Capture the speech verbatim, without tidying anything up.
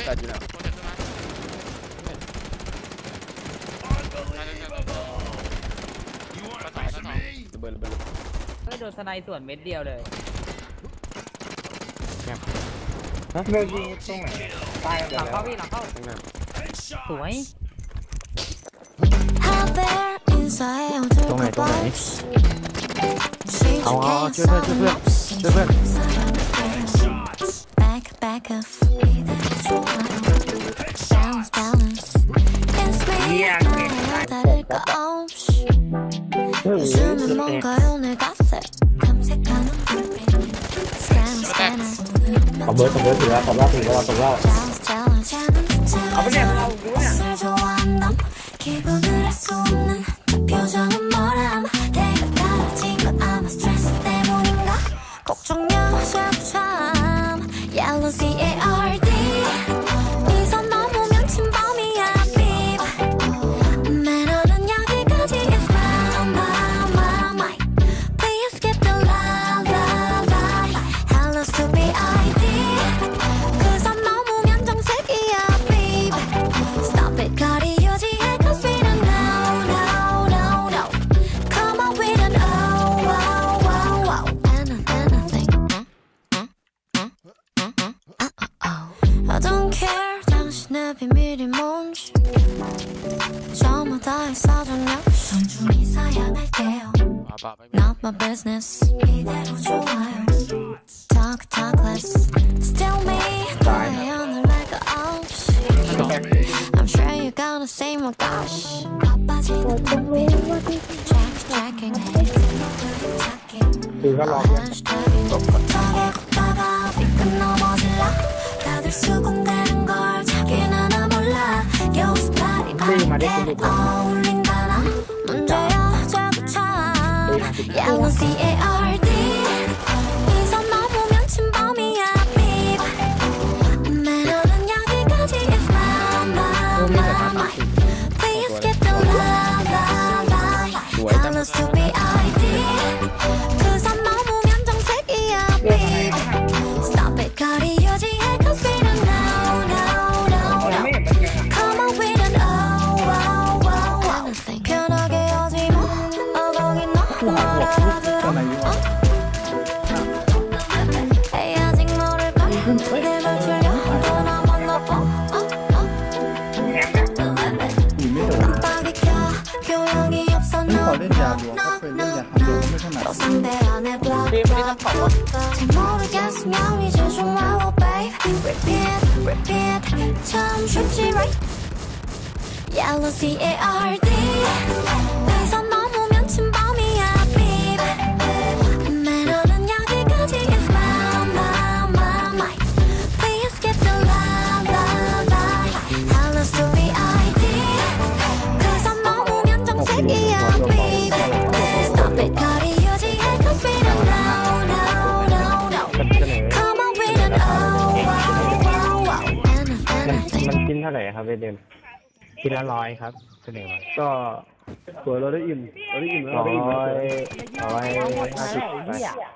จัดอยู่นะระเบิดระเบิดไม่โดนสไนส่วนเม็ดเดียวเลยฮะเมื่อยิงตรงไหนตายหลังเข้าพี่หลังเข้าสวยตรงไหนตรงไหนเอาเอาช่วยเพื่อนช่วยเพื่อนช่วยเพื่อนเยี่ยมขอเบอร์ขอเบอร์ถือว่าขอว่าถือว่าขอว่าเอาไปเนี่ยเราดูเนี่ย Not my business. Talk, talk less. Still me, die on the like a ops. I'm sure you're gonna say my gosh. Check, checking. Hashtagging. 걷다가 삐끗 넘어질라. 다들 수긍되는 걸 자기는 나 몰라. 여기서 발이 발이 어울린다나. 문제야. Yellow C A R D 이 손 넘으면 침범이야 babe 매너는 여기까지 is my my my my Please get the love love love Colors to be I D 그 손 넘으면 정색이야 babe Stop it 거리 유지해 cause we don't know no no no Come on we don't oh oh oh oh 편하게 하지 마 어 거긴 너 Yellow C A R D 선 넘으면 침범이야 babe 매너는 여기까지 is my my my my Please get the love love love Colors to be I D 그 선 넘으면 정색이야 babe Stop it 거리 유지해 cause we don't know no no no Come on we don't oh oh oh oh Anything มันกินเท่าไหร่ครับเวเดนกินละร้อยครับเสนอมาก็ตัวเราได้อิ่มเราได้อิ่มเราได้อิ่มร้อยร้อยห้าสิบ